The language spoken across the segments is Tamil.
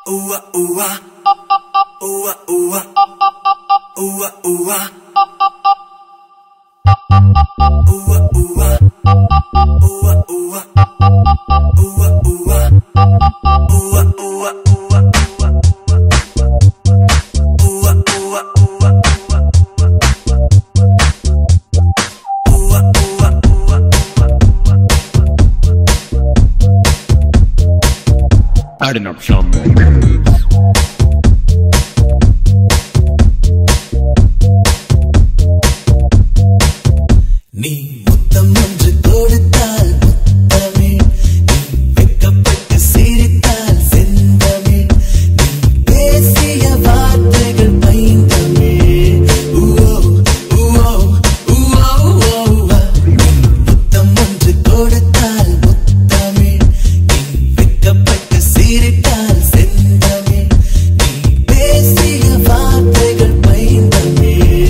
Adding up some நீ முத்தம் ஒன்று கொடுத்தால் முத்தமே, நீ வெட்கப்பட்டு சிரித்தால் செந்தமே, நீ பேசிய வார்த்தைகள் பைந்தமே. நீ முத்தம் ஒன்று கொடுத்தால் முத்தமே, நீ வெட்கப்பட்டு சிரித்தால் செந்தமே, நீ பேசிய வார்த்தைகள் பைந்தமே.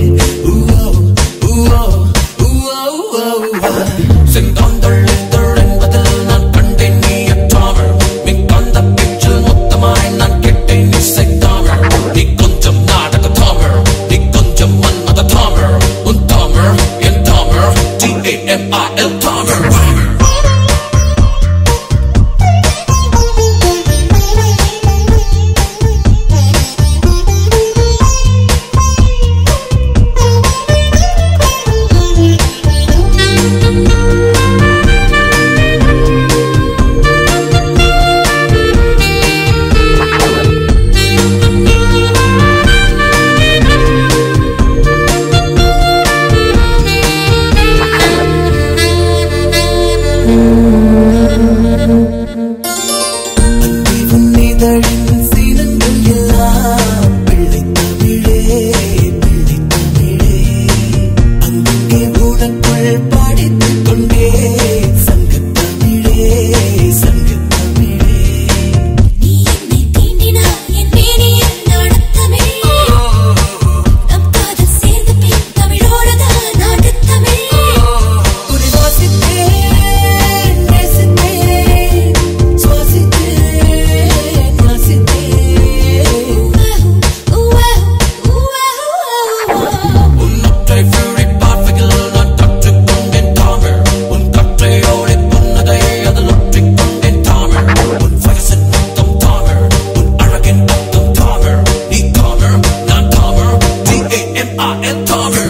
செங்காந்தள் இதழ் என்பதில் நான் கண்டேன் நீ அற்றாமல், மின்காந்த பேச்சில் மொத்தமாய் நான் கேட்டேன் நீ செய்தாமல். நீ கொஞ்சம் நாடக தாமர், நீ கொஞ்சம் மன்மத தாமர், உன் தாமர் என் தாமர், TAMIL தாமர். இதழின் சீனங்கள் எல்லாம் பிள்ளை தமிழே, பிள்ளை தமிழே. அங்கே உனக்குள் படித்துக் கொண்டே சங்கத் தமிழே, சங்கத் தமிழே. நீ என்னை தீண்டினாய் என் மேனியில் நாடத் தமிழ், நம் காதல் சேர்ந்த பின் தமிழோடுதான் நாட்டுத் தமிழ். உன்னை வாசித்தேன், நேசித்தேன், சுவாசித்தேன். உன்னொற்றை ஃபேவரட் பார்வையில் நான் கற்றுக்கொண்டேன் தமிழ், உன் கற்றையோடு புன்னகை அதில் ஒற்றிக்கொண்டேன் தமிழ். உன் வயசின் மொத்தம் தமிழ், உன் அழகின் மொத்தம் தமிழ். நீ தமிழ், நான் தமிழ், TAMIL தமிழ்.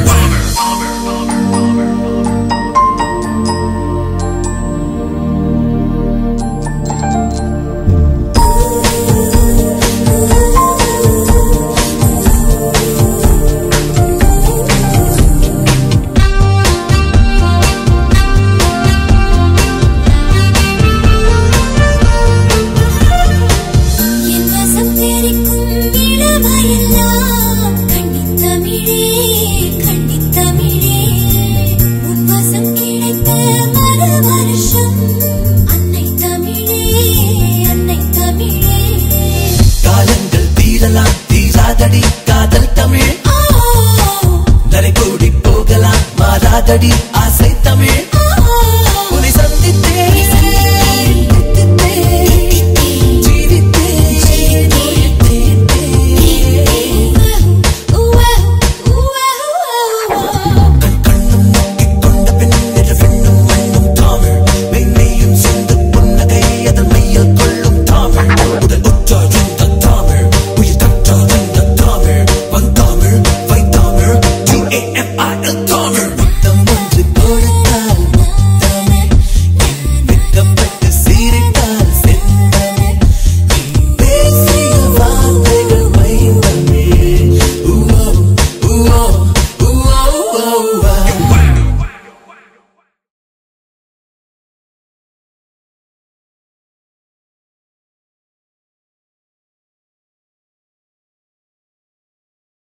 என் வசம் தெரிக்கும் இளமையெல்லாம் கன்னித் தமிழே, கன்னித் தமிழே. உன் வசம் கிடைத்த மறு வருஷம் அன்னை தமிழே, அன்னை தமிழே. காலங்கள் தீரலாம் தீராதடி காதல் தமிழ், நரை கூடி போகலாம் மாறாதடி